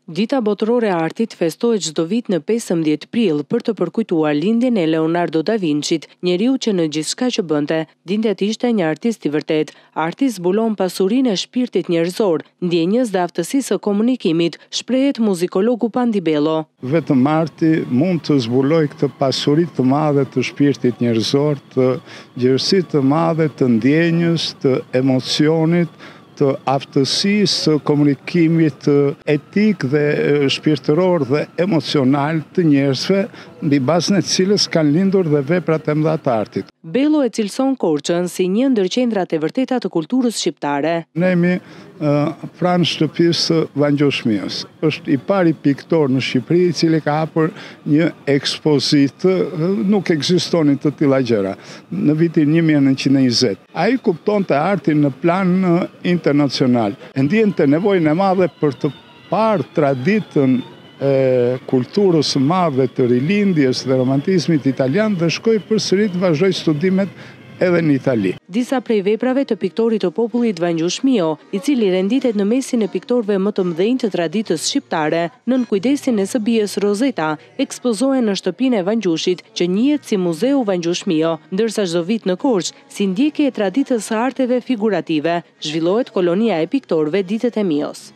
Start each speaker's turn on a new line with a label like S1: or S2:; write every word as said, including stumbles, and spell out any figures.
S1: Dita botërore e artit festohet çdo vit në pesëmbëdhjetë prill për të përkujtuar lindjen e Leonardo da Vinçit, njeriu që në gjithçka që bënte, dinte të ishte një artist i vërtet. Arti zbulon pasurinë e shpirtit njerëzor, ndjenjës dhe aftësisë së komunikimit, shprehet muzikologu Pandibello.
S2: Vetëm arti mund të zbuloj këtë pasuri të madhe të shpirtit njerëzor, të gjerësisë të madhe të ndjenjës, të emocionit, të aftësisë të komunikimit etik dhe shpirtëror dhe emocional të njerëzve, mbi bazën e cilës kanë lindur dhe veprat e mëdha të artit.
S1: Bello e cilëson Korçën si një ndër qendrat e vërteta të kulturës shqiptare.
S2: Ne jemi uh, pranë shtëpisë Vangjoshmios. Është i pari piktor në Shqipëri i cili ka hapur një ekspozitë, uh, nuk ekzistonin të tilla gjëra, në vitin një mijë e nëntëqind e njëzet. Ai kuptonte artin në plan uh, internacional. E ndjente nevojën e madhe për të parë traditën e kulturës së madhe të rilindjes dhe romantizmit italian dhe shkoi përsëri të vazhdoi studimet edhe në Itali.
S1: Disa prej veprave të piktorit të popullit Vangjoshmio, i cili renditet në mesin e piktorëve më të mëdhenj të traditës shqiptare, nën kujdesin e së bijës Rozeta, ekspozohen në shtëpinë e Vangjushit, që njihet si Muzeu Vangjoshmio, ndërsa çdo vit në Korçë, si ndjekje e traditës së arteve figurative, zhvillohet kolonia e piktorëve Ditët e Mijos.